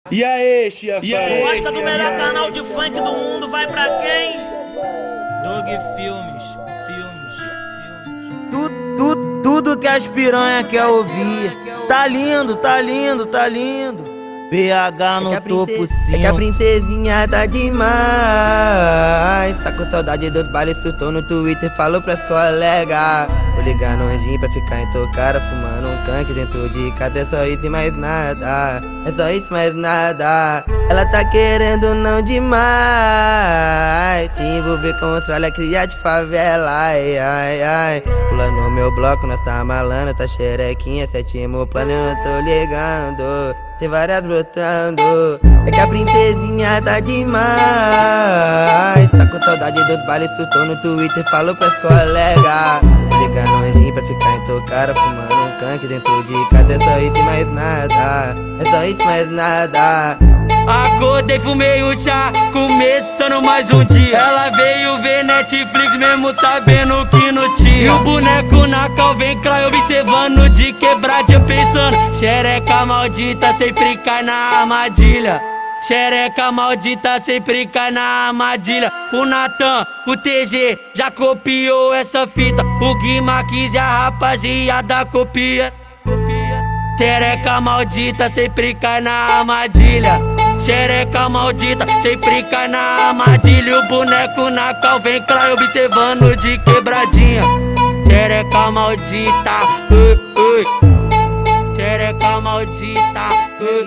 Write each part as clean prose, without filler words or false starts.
E aí, chefão? O Oscar do melhor canal de funk do mundo vai pra quem? Doug Filmes. Tudo que as piranha quer ouvir. Tá lindo, tá lindo, tá lindo. BH no topo 5. É que a princesinha tá demais. Tá com saudade dos bailes, surtou no Twitter, falou pras colegas. Vou ligar no anjinho pra ficar intocada, fumando um canque dentro de casa. É só isso e mais nada. É só isso e mais nada. Ela tá querendo não demais se envolver com os tralha, cria de favela. Ai, ai, ai. Pula no meu bloco, nós tá malana, tá xerequinha, sétimo plano, eu não tô ligando. Tem várias brotando. É que a princesinha tá demais. Tá com saudade dos bailes, surtou no Twitter, falou pras colegas. Ligar no anjinho pra ficar intocada, fumando um canque dentro de casa. É só isso e mais nada. É só isso e mais nada. Acordei, fumei um chá, começando mais um dia. Ela veio ver Netflix mesmo sabendo que não tinha. E o boneco na cal vem cá observando de quebradinha pensando. Xereca maldita sempre cai na armadilha. Xereca maldita sempre cai na armadilha. O Natan, o TG já copiou essa fita. O Guima quis e a rapaziada copia. Xereca maldita sempre cai na armadilha. Xereca maldita sempre cai na armadilha. O boneco na cal vem claro observando de quebradinha. Xereca maldita, xereca maldita.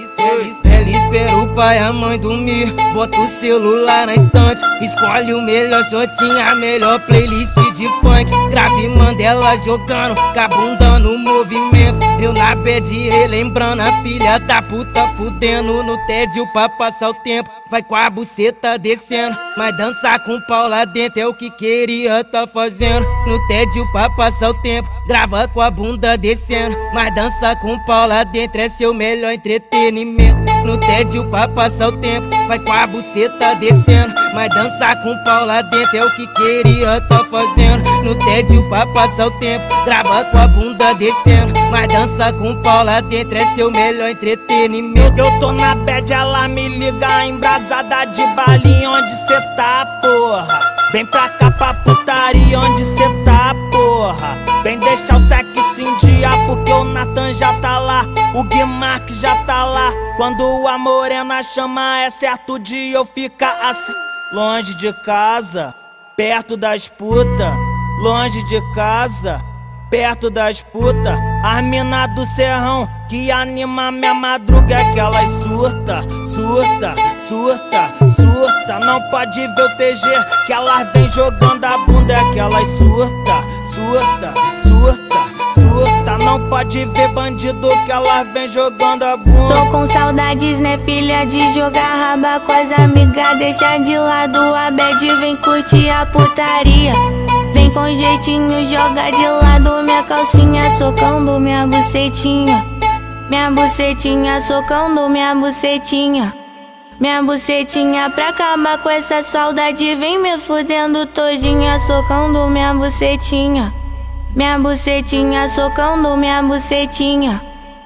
Ela espera o pai e a mãe dormir. Bota o celular na estante, escolhe o melhor shotinho, a melhor playlist de funk. Grave Mandela jogando, com a bunda no movimento. Eu na bed relembrando a filha da puta fudendo no tédio pra passar o tempo. Vai com a buceta descendo, mas dançar com o pau lá dentro é o que queria tá fazendo. No tédio pra passar o tempo, grava com a bunda descendo, mas dançar com o pau lá dentro é seu melhor entretenimento. No tédio pra passar o tempo, vai com a buceta descendo, mas dançar com o pau lá dentro é o que queria tá fazendo. No tédio pra passar o tempo, grava com a bunda descendo, mas dançar com o pau lá dentro é seu melhor entretenimento. Eu tô na bad, ela me liga embrasada de balinha. Onde cê tá, porra? Vem pra cá pra putaria. Onde cê tá, porra? Vem deixar o sexo indiar, porque o Natan já tá lá, o Guimark já tá lá. Quando a morena chama é certo de eu ficar assim. Longe de casa, perto das puta. Longe de casa, perto das puta. As mina do serrão que anima minha madruga é que elas surta, surta, surta, surta. Não pode ver o TG que elas vem jogando a bunda é que elas surta, surta, surta, surta. Não pode ver bandido que elas vem jogando a bunda. Tô com saudades, né, filha, de jogar raba com as amigas. Deixa de lado a bad, vem curtir a putaria. Vem com jeitinho, joga de lado minha calcinha, socando minha bucetinha. Minha bucetinha, socando minha bucetinha. Minha bucetinha pra acabar com essa saudade. Vem me fudendo todinha, socando minha bucetinha. Minha bucetinha, socando minha bucetinha.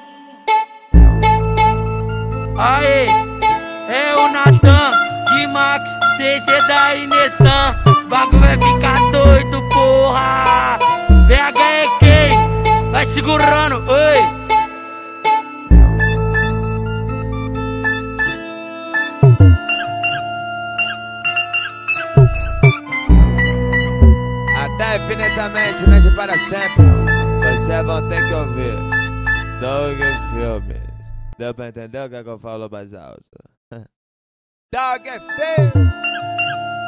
Aê, é o Natan, Guimax, TG da Inestan. Bagulho vai ficar doido, porra. BH é quem? Vai segurando, oi. Até infinitamente, mesmo para sempre. Vocês vão ter que ouvir Doug Filmes. Deu pra entender o que eu falo mais alto? Doug Filmes.